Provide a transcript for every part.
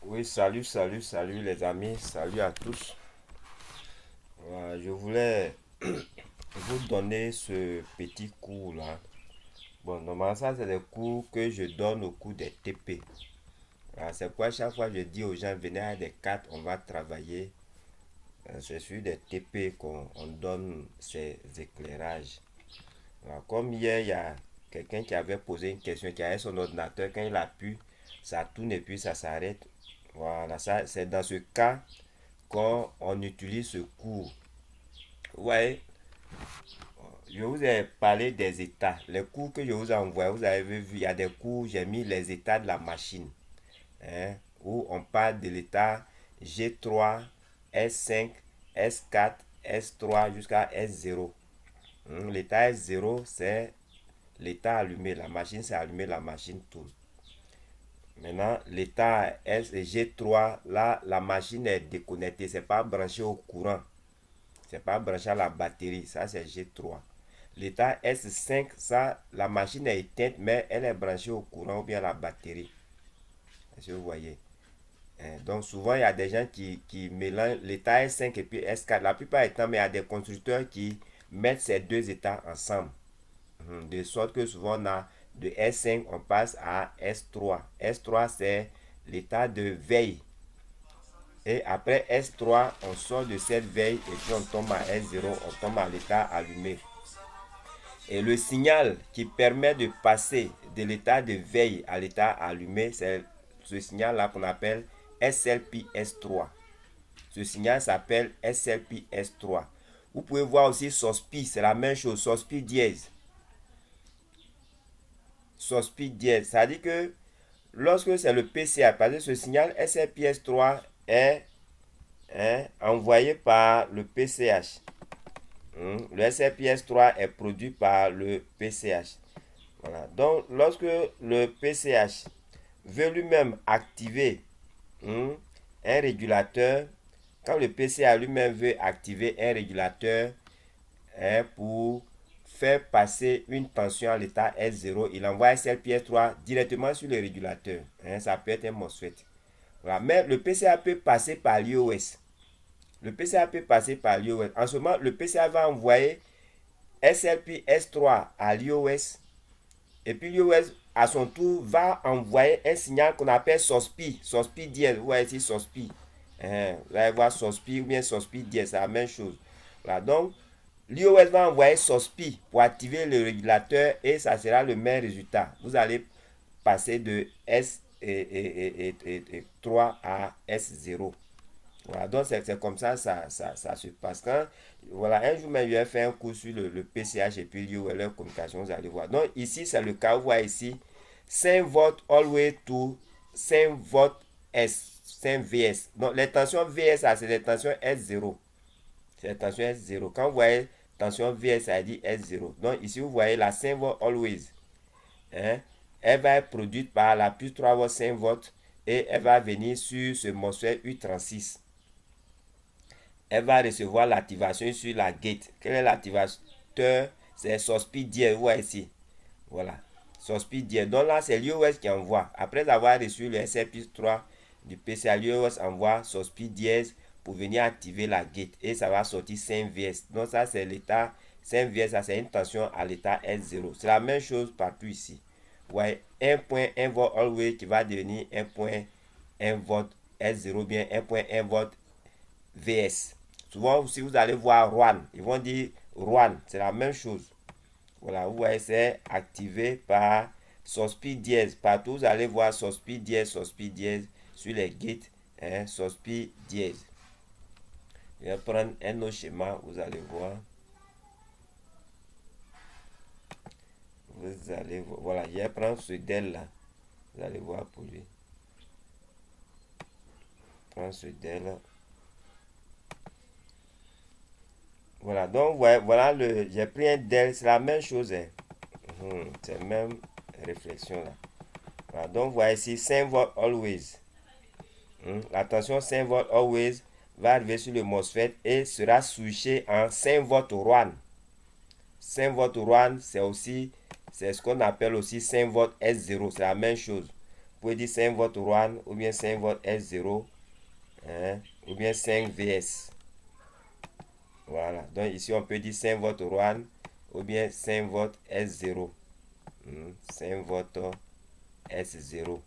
Oui, salut les amis, salut à tous. Voilà, je voulais vous donner ce petit cours là. Bon, normalement, ça, c'est des cours que je donne au cours des TP. Voilà, c'est pourquoi chaque fois je dis aux gens, venez à des cartes, on va travailler. C'est sur des TP qu'on donne ces éclairages. Voilà, comme hier, il y a quelqu'un qui avait posé une question, qui avait son ordinateur, quand il appuie, ça tourne et puis ça s'arrête. Voilà, ça, c'est dans ce cas quand on utilise ce cours. Ouais, je vous ai parlé des états. Les cours que je vous ai envoyés, vous avez vu, il y a des cours, j'ai mis les états de la machine. Hein, où on parle de l'état G3, S5, S4, S3 jusqu'à S0. L'état S0, c'est l'état allumé. La machine s'est allumée, la machine tourne. Maintenant, l'état G3, là, la machine est déconnectée. C'est pas branché au courant. C'est pas branché à la batterie. Ça, c'est G3. L'état S5, ça, la machine est éteinte, mais elle est branchée au courant ou bien à la batterie. Est-ce que vous voyez? Donc, souvent, il y a des gens qui mélangent l'état S5 et puis S4. La plupart du temps, mais il y a des constructeurs qui mettent ces deux états ensemble. De sorte que souvent, on a de S5, on passe à S3. S3, c'est l'état de veille. Et après S3, on sort de cette veille et puis on tombe à S0, on tombe à l'état allumé. Et le signal qui permet de passer de l'état de veille à l'état allumé, c'est ce signal-là qu'on appelle SLPS3. Ce signal s'appelle SLPS3. Vous pouvez voir aussi SOSPI, c'est la même chose, SOSPI dièse. SOSPI dièse, ça dit que lorsque c'est le PCA, parce que ce signal SLPS3 est envoyé par le PCH. Le SLPS3 est produit par le PCH. Voilà. Donc, lorsque le PCH veut lui-même activer un régulateur, quand le PCH lui-même veut activer un régulateur pour faire passer une tension à l'état S0, il envoie SLPS3 directement sur le régulateur. Ça peut être un MOSFET. Voilà. Mais le PCA peut passer par l'IOS. Le PCA peut passer par l'IOS. En ce moment, le PCA va envoyer SLPS3 à l'IOS. Et puis l'IOS, à son tour, va envoyer un signal qu'on appelle SOSPI. SOSPI dièse. Vous voyez ici SOSPI. Vous allez voir SOSPI ou bien SOSPI dièse. C'est la même chose. Voilà. Donc, l'IOS va envoyer SOSPI pour activer le régulateur et ça sera le même résultat. Vous allez passer de S3 à S0. Voilà, donc c'est comme ça, ça se passe. Quand, voilà, un jour même, je vais faire un cours sur le PCH et puis leur communication, vous allez voir. Donc ici, c'est le cas, vous voyez ici, 5 volts all the way to 5 volts S, 5 VS. Donc les tensions VS, c'est les tensions S0. C'est les tensions S0. Quand vous voyez tension VS, ça dit S0. Donc ici, vous voyez la 5 volts always. Elle va être produite par la plus 3 volts 5 volts et elle va venir sur ce MOSFET U36. Elle va recevoir l'activation sur la gate. Quel est l'activateur? C'est SOSPI dièse, vous voyez ici. Voilà. SOSPI dièse. Donc là, c'est l'IOS qui envoie. Après avoir reçu le SRP3 du PCA, l'IOS envoie SOSPI dièse pour venir activer la gate. Et ça va sortir 5 VS. Donc ça, c'est l'état 5 VS. Ça, c'est une tension à l'état S0. C'est la même chose partout ici. Vous voyez, 1.1 volt always qui va devenir 1.1 volt S0 bien 1.1 volt VS. Souvent, si vous allez voir ROAN, ils vont dire ROAN, c'est la même chose. Voilà, vous voyez, c'est activé par SOSPI dièse. Partout, vous allez voir SOSPI dièse sur les gates, SOSPI dièse. Je vais prendre un autre schéma, vous allez voir. Vous allez voir, voilà, je vais prendre ce DEL là. Vous allez voir pour lui. Prends ce DEL là. Voilà, donc voilà, j'ai pris un DEL, c'est la même chose. C'est la même réflexion là. Voilà, donc vous voyez ici 5 volts always. La tension 5 volts always va arriver sur le MOSFET et sera switché en 5 volts ROAN. 5 volts ROAN, c'est ce qu'on appelle aussi 5 volts S0, c'est la même chose. pouvez dire 5 volts Rouen, ou bien 5 volts S0, hein, ou bien 5 VS. Voilà, donc ici on peut dire 5 volts Rouen, ou bien 5 volts S0. 5 volts S0.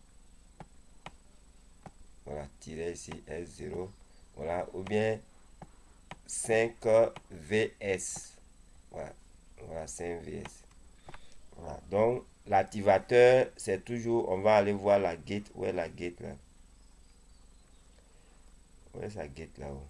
Voilà, tirer ici S0. Voilà, ou bien 5 VS. Voilà, voilà 5 VS. Voilà, donc l'activateur, c'est toujours, on va aller voir la gate. Où est la gate là? Où est sa gate là-haut?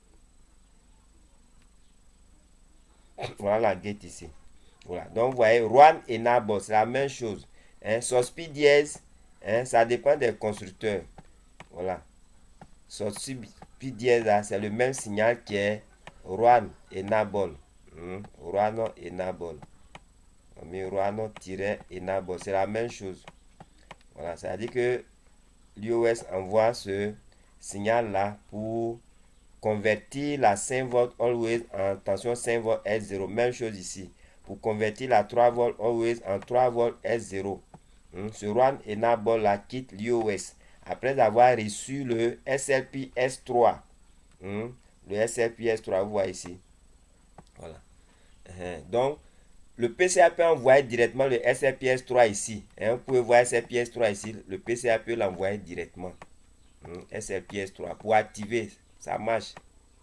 Voilà la gate ici. Voilà, donc vous voyez, Rouen et Nabo, c'est la même chose. Hein, Sospi dièse, hein, ça dépend des constructeurs. Voilà. Sospi dièse, c'est le même signal qui est Rouen et Nabol. Rouen et Nabol. On met Rouen-et Nabol, c'est la même chose. Voilà, ça veut dire que l'iOS envoie ce signal-là pour convertir la 5 volts always en tension 5 volts S0. Même chose ici. Pour convertir la 3 volts always en 3 volts S0. Ce Rouen et Nabol là quitte l'iOS après avoir reçu le SLP S3. Le SLP S3, vous voyez ici. Voilà. Donc, le PCA peut envoyer directement le SLP S3 ici. Vous pouvez voir SLP S3 ici. Le PCA peut l'envoyer directement. SLP S3 pour activer. Ça marche.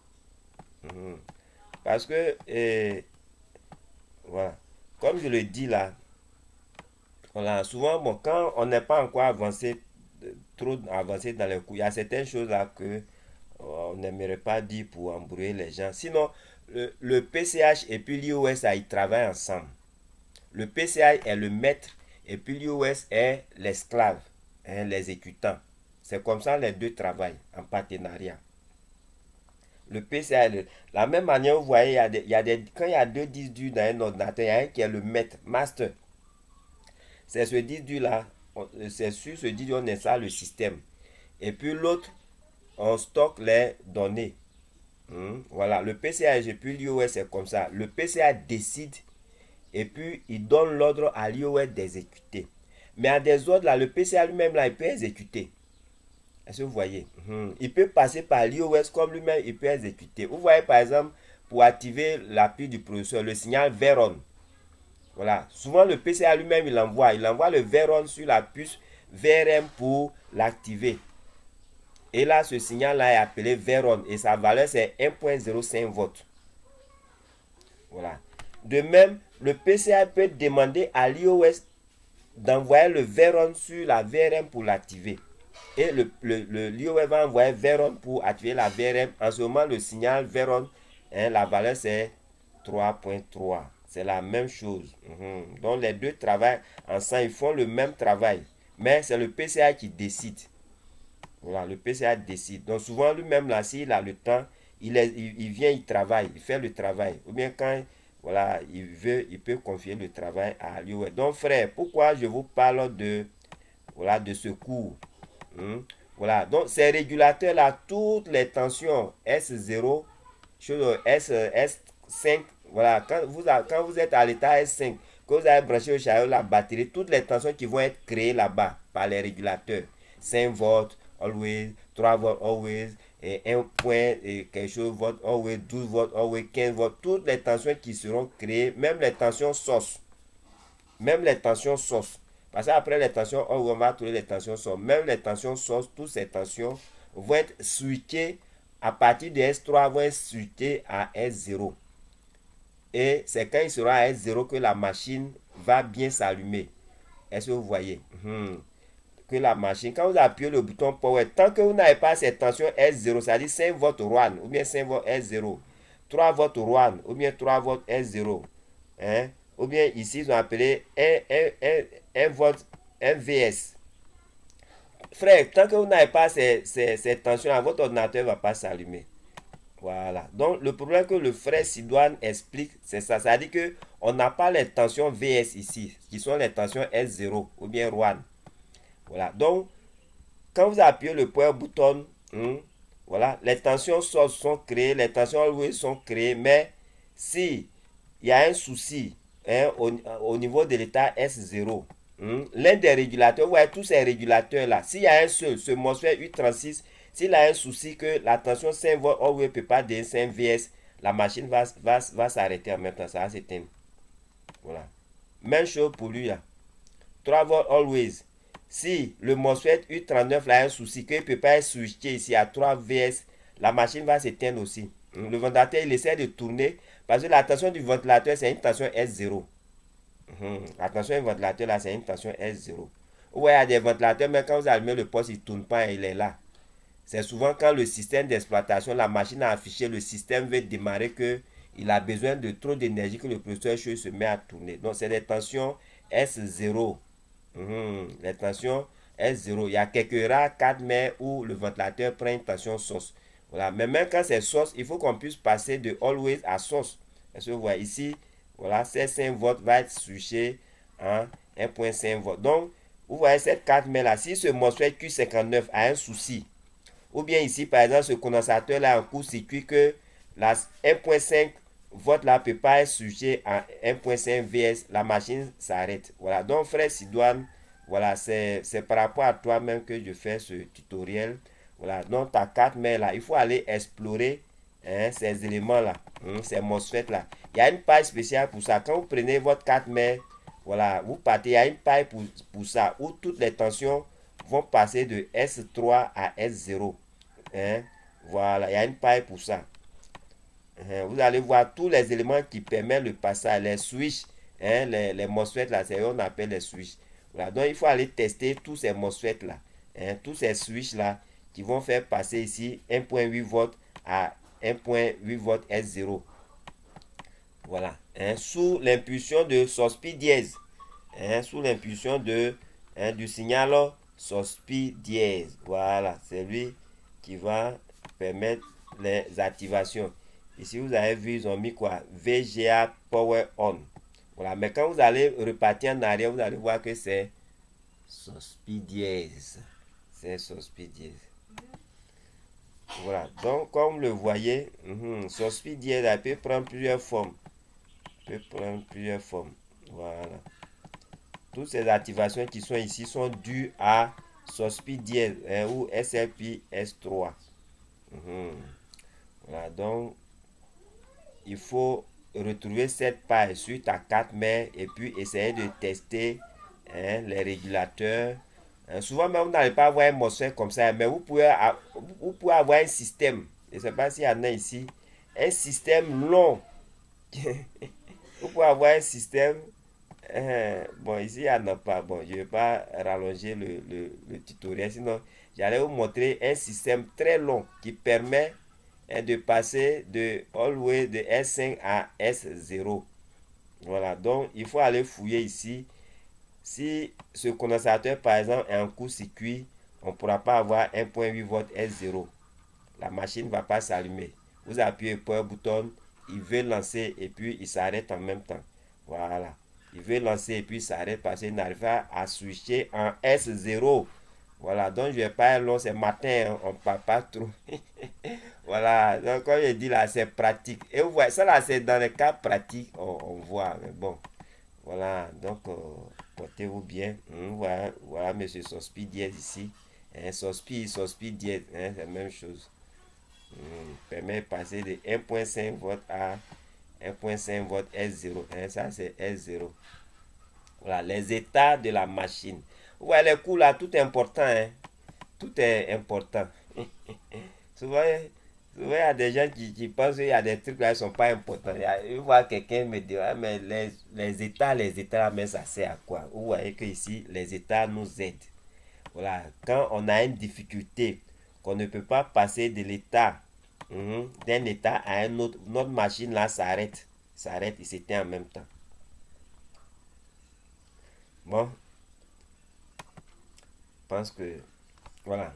Parce que, voilà, comme je le dis là, voilà, souvent, bon, quand on n'est pas encore avancé, trop avancé dans les cours, il y a certaines choses là que on n'aimerait pas dire pour embrouiller les gens. Sinon, le PCH et puis l'iOS, ils travaillent ensemble. Le PCH est le maître et puis l'iOS est l'esclave, hein, l'exécutant. C'est comme ça les deux travaillent en partenariat. Le PCA, la même manière, vous voyez, quand il y a deux disques durs dans un ordinateur, il y a un qui est le maître, master. C'est ce disque dur là, c'est sur ce disque dur on installe le système. Et puis l'autre, on stocke les données. Voilà, le PCA et puis l'iOS c'est comme ça. Le PCA décide et puis il donne l'ordre à l'iOS d'exécuter. Mais à des ordres là, le PCA lui-même là, il peut exécuter. Est-ce que vous voyez? Il peut passer par l'iOS comme lui-même, il peut exécuter. Vous voyez par exemple, pour activer l'appui du processeur, le signal Veron. Voilà, souvent le PCA lui-même, il envoie le Veron sur la puce VRM pour l'activer. Et là, ce signal-là est appelé Veron et sa valeur c'est 1.05 volts. Voilà. De même, le PCA peut demander à l'iOS d'envoyer le Veron sur la VRM pour l'activer. Et l'iOS va envoyer Veron pour activer la VRM. En ce moment, le signal Veron, hein, la valeur c'est 3.3. C'est la même chose. Donc les deux travaillent ensemble, ils font le même travail. Mais c'est le PCA qui décide. Voilà, le PCA décide. Donc souvent lui-même là, s'il a le temps, il vient, il travaille, il fait le travail. Ou bien quand voilà, il peut confier le travail à l'iOS. Donc frère, pourquoi je vous parle de, voilà, de ce cours? Voilà, donc ces régulateurs là, toutes les tensions S0, S5, voilà, quand vous êtes à l'état S5, que vous avez branché au chariot la batterie, toutes les tensions qui vont être créées là-bas par les régulateurs, 5 volts, always, 3 volts, always, et 1 point, et quelque chose, volts, always, 12 volts, always, 15 volts, toutes les tensions qui seront créées, même les tensions source, parce qu'après les tensions, on va trouver les tensions source, même les tensions source, toutes ces tensions vont être switchées à partir de S3, vont être switchées à S0. Et c'est quand il sera à S0 que la machine va bien s'allumer. Est-ce que vous voyez? Que la machine, quand vous appuyez le bouton power, tant que vous n'avez pas cette tension S0, c'est-à-dire 5 volts Rouen, ou bien 5 volts S0, 3 volts Rouen, ou bien 3 volts S0, hein? Ou bien ici, ils ont appelé 1 volt MVS. Frère, tant que vous n'avez pas cette tension, votre ordinateur ne va pas s'allumer. Voilà. Donc, le problème que le frère Sidoine explique, c'est ça. Ça dit que on n'a pas les tensions VS ici, qui sont les tensions S0 ou bien Rouen. Voilà. Donc, quand vous appuyez le power button, voilà, les tensions source sont créées, les tensions always sont créées, mais si il y a un souci, hein, au niveau de l'état S0, L'un des régulateurs, vous voyez tous ces régulateurs là, s'il y a un seul, ce MOSFET U36, s'il a un souci que la tension 5 volts always ne peut pas donner 5 VS, la machine va s'arrêter en même temps, ça va s'éteindre. Voilà. Même chose pour lui là. 3 volts always. Si le MOSFET U39 là a un souci qu'il ne peut pas être switché ici à 3 VS, la machine va s'éteindre aussi. Le ventilateur, il essaie de tourner parce que la tension du ventilateur, c'est une tension S0. La tension du ventilateur là, c'est une tension S0. Ouais, il y a des ventilateurs, mais quand vous allumez le poste, il ne tourne pas et il est là. C'est souvent quand le système d'exploitation, la machine a affiché, le système veut démarrer que il a besoin de trop d'énergie que le processeur chaud se met à tourner. Donc, c'est des tensions S0. Les tensions S0. Il y a quelques rares cas mais où le ventilateur prend une tension source. Voilà. Mais même quand c'est source, il faut qu'on puisse passer de always à source. Parce que vous voyez ici, voilà, ces 5 volts va être switché en 1.5 volts. Donc, vous voyez cette carte mais là, si ce MOSFET Q59 a un souci, ou bien ici, par exemple, ce condensateur là en court-circuit que la 1.5 volts là ne peut pas être switché en 1.5 VS, la machine s'arrête. Voilà, donc frère Sidoine, voilà, c'est par rapport à toi-même que je fais ce tutoriel. Voilà, donc ta carte mère là, il faut aller explorer ces éléments là, ces MOSFET là. Il y a une page spéciale pour ça. Quand vous prenez votre carte mère, voilà, vous partez, il y a une page pour ça, où toutes les tensions vont passer de S3 à S0. Voilà, il y a une paille pour ça. Vous allez voir tous les éléments qui permettent le passage, les switches, les MOSFET là, c'est eux on appelle les switches. Voilà, donc il faut aller tester tous ces MOSFET là, tous ces switches là qui vont faire passer ici 1.8 volts à 1.8 volts S0. Voilà, sous l'impulsion de SOSPI dièse, sous l'impulsion de du signal SOSPI dièse. Voilà, c'est lui qui va permettre les activations. Ici, vous avez vu, ils ont mis quoi? VGA Power On. Voilà, mais quand vous allez repartir en arrière, vous allez voir que c'est SOSPI dièse. C'est SOSPI dièse. Voilà, donc comme vous le voyez, SOSPI dièse, elle peut prendre plusieurs formes. Voilà. Toutes ces activations qui sont ici sont dues à SOSPI dièse ou SLP S3. Voilà, donc il faut retrouver cette page sur ta carte mère et puis essayer de tester les régulateurs. Souvent même vous n'allez pas avoir un MOSFET comme ça, mais vous pouvez avoir un système. Je ne sais pas s'il y en a ici. Un système long. Vous pouvez avoir un système. Bon, ici, il n'y en a pas. Bon, je ne vais pas rallonger le tutoriel. Sinon, j'allais vous montrer un système très long qui permet de passer de always de S5 à S0. Voilà, donc il faut aller fouiller ici. Si ce condensateur, par exemple, est en court-circuit, on ne pourra pas avoir 1.8 volts S0. La machine ne va pas s'allumer. Vous appuyez pour un bouton, il veut lancer et puis il s'arrête en même temps. Voilà. Il veut lancer et puis il s'arrête parce qu'il n'arrive pas à switcher en S0. Voilà, donc je vais pas être long, c'est matin, hein, on ne parle pas trop. Voilà, donc comme je dis là, c'est pratique. Et vous voyez, ça là, c'est dans les cas pratiques, on voit, mais bon. Voilà, donc portez-vous bien. Voilà, voilà, monsieur Sospi dièse ici. Sospi dièse, c'est la même chose. Permet de passer de 1.5 volts à 1.5 volts S0. Ça, c'est S0. Voilà, les états de la machine. Vous voyez les coûts là, tout est important. Tout est important. Souvent, il y a des gens qui pensent qu'il y a des trucs là qui ne sont pas importants. Je vois quelqu'un me dire, ah, mais les états, mais ça sert à quoi? Vous voyez que ici, les états nous aident. Voilà, quand on a une difficulté, qu'on ne peut pas passer de l'état, d'un état à un autre, notre machine là s'arrête. S'arrête et s'éteint en même temps. Bon, je pense que, voilà.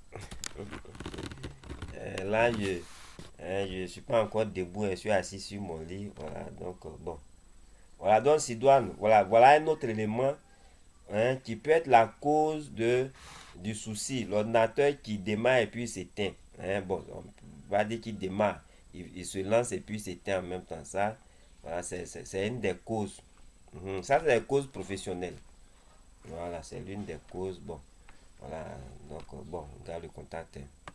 Là, je suis pas encore debout, je suis assis sur mon lit. Voilà, donc, bon. Voilà, donc, Sidoine, voilà un autre élément qui peut être la cause du souci. L'ordinateur qui démarre et puis s'éteint. Bon, on va dire qu'il démarre, il se lance et puis s'éteint en même temps. Ça, voilà, c'est une des causes. Ça, c'est des causes professionnelles. Voilà, c'est l'une des causes. Bon, voilà, donc bon, on garde le contact. Hein.